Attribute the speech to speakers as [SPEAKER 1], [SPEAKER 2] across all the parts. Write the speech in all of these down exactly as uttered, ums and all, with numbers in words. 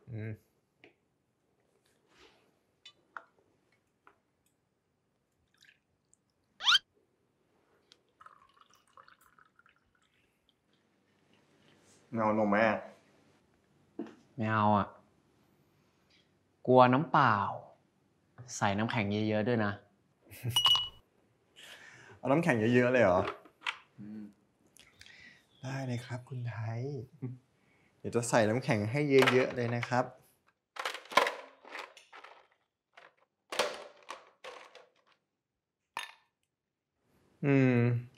[SPEAKER 1] อืมเงานมไหมอ่ะ
[SPEAKER 2] ไม่เอาอ่ะกลัวน้ำเปล่าใส่น้ำแข็งเยอะๆด้วยนะ
[SPEAKER 1] เอาน้ำแข็งเยอะๆเลยเหรอได้เลยครับคุณไทยเดี๋ยวจะใส่น้ำแข็งให้เยอะๆเลยนะครับอืม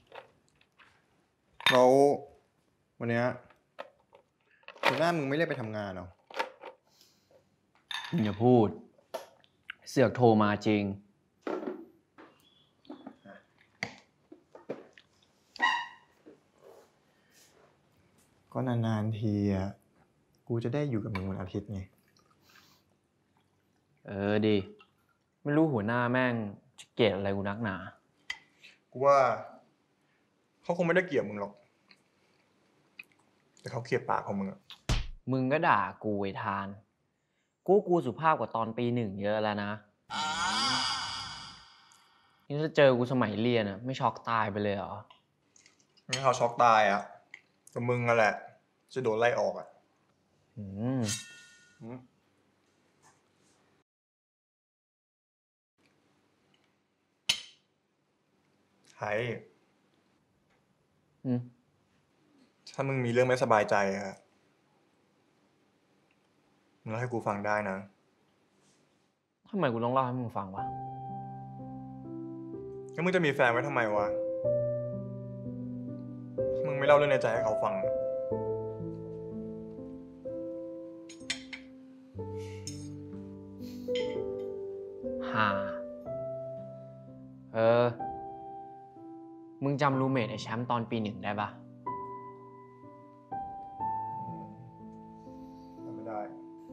[SPEAKER 1] แล้ววันเนี้ยหัวหน้ามึงไม่เรียกไปทำงานเหรอ
[SPEAKER 2] อย่าพูดเสือกโทรมาจริง
[SPEAKER 1] ก็นานๆทีอ่ะกูจะได้อยู่กับมึงวันอาทิตย์ไง
[SPEAKER 2] เออดีไม่รู้หัวหน้าแม่งจะเกลียดอะไรกูนักหนา
[SPEAKER 1] กูว่าเขาคงไม่ได้เกลียดมึงหรอกแต่เขาเกลียดปากของมึงอ่ะ
[SPEAKER 2] มึงก็ด่ากูไอ้ทานกูกูสุภาพกว่าตอนปีหนึ่งเยอะแล้วนะนี่ถ้าเจอกูสมัยเรียนอ่ะไม่ช็อกตายไปเลยเหรอ
[SPEAKER 1] งั้นเขาช็อกตายอ่ะก็มึงนั่นแหละจะโดนไล่ออกอ่ะ
[SPEAKER 2] อืม
[SPEAKER 1] ไทย
[SPEAKER 2] อืม
[SPEAKER 1] ถ้ามึงมีเรื่องไม่สบายใจอะมึงเล่าให้กูฟังได้นะ
[SPEAKER 2] ทำไมกูต้องเล่าให้มึงฟังวะ
[SPEAKER 1] แล้วมึงจะมีแฟนไว้ทำไมวะมึงไม่เล่าเรื่องในใจให้เขาฟัง
[SPEAKER 2] ฮ่าเออมึงจำรูเมทไอ้แชมป์ตอนปีหนึ่งได้ปะ
[SPEAKER 1] ไม่ได้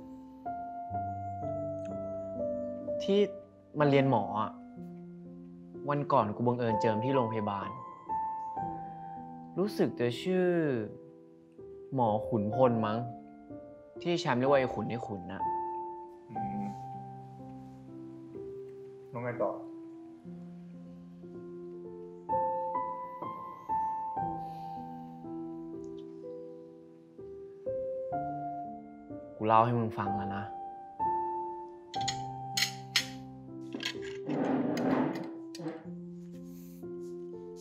[SPEAKER 2] ที่มันเรียนหมออ่ะวันก่อนกูบังเอิญเจอที่โรงพยาบาล รู้สึกจะชื่อ หมอขุนพลมั้ง ที่แชมป์เรียกว่าไอ้ขุนไอ้ขุนน่ะ
[SPEAKER 1] น้องไงต่อ
[SPEAKER 2] กูเล่าให้มึงฟังแล้วนะ